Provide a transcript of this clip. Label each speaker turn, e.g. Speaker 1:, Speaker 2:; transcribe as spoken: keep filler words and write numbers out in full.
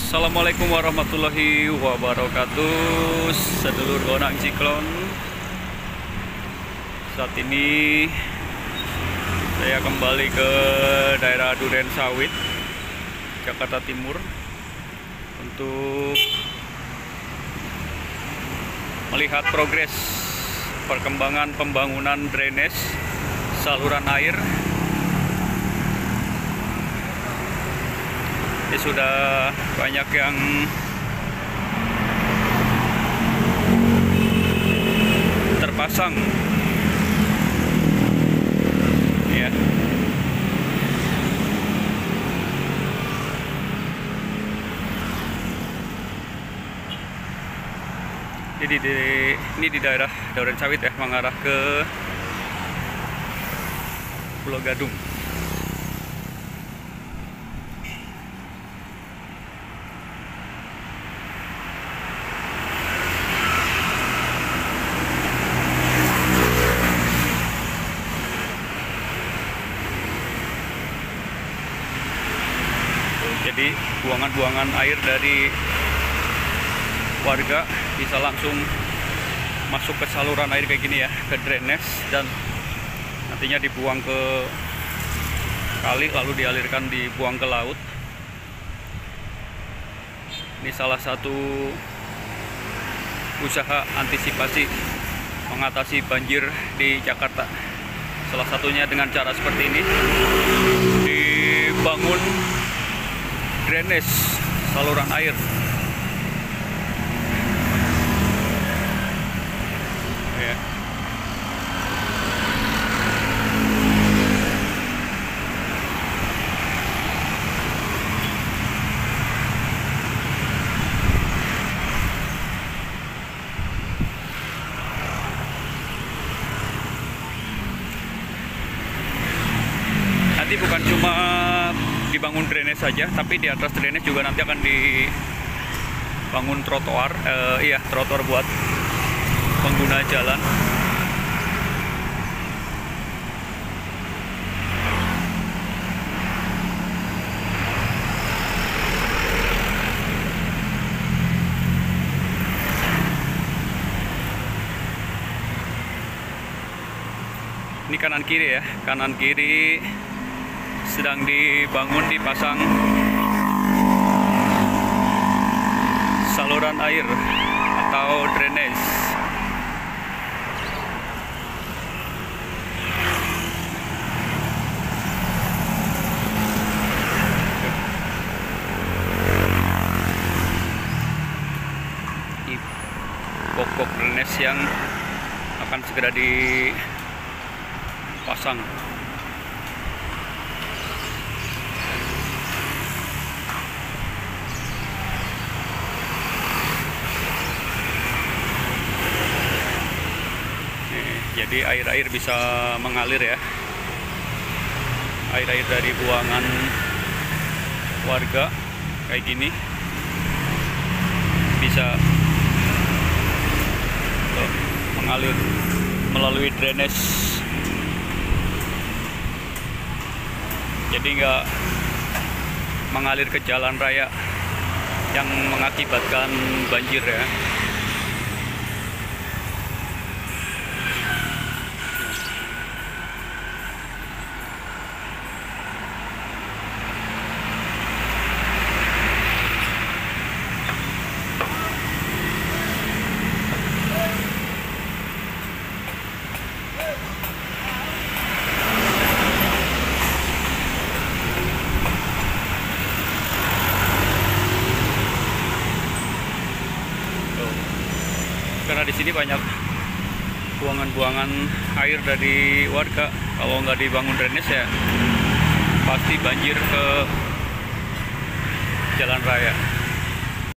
Speaker 1: Assalamualaikum warahmatullahi wabarakatuh, sedulur Gonang Ciklon. Saat ini saya kembali ke daerah Duren Sawit, Jakarta Timur, untuk melihat progres perkembangan pembangunan drainase saluran air. Ini sudah banyak yang terpasang, ya. Ini di, di ini di daerah Duren Sawit ya, mengarah ke Pulau Gadung. Jadi buangan-buangan air dari warga bisa langsung masuk ke saluran air kayak gini ya, ke drainase, dan nantinya dibuang ke kali lalu dialirkan, dibuang ke laut. Ini salah satu usaha antisipasi mengatasi banjir di Jakarta. Salah satunya dengan cara seperti ini, dibangun drainase saluran air. Ya. Nanti bukan cuma dibangun drainase saja, tapi di atas drainase juga nanti akan dibangun trotoar, eh, iya trotoar buat pengguna jalan. Ini kanan kiri ya, kanan kiri sedang dibangun, dipasang saluran air atau drainase. Ini pokok drainase yang akan segera dipasang. Jadi air-air bisa mengalir ya, air-air dari buangan warga kayak gini bisa tuh, mengalir melalui drainase. Jadi nggak mengalir ke jalan raya yang mengakibatkan banjir ya. Karena di sini banyak buangan-buangan air dari warga. Kalau nggak dibangun drainase ya pasti banjir ke jalan raya.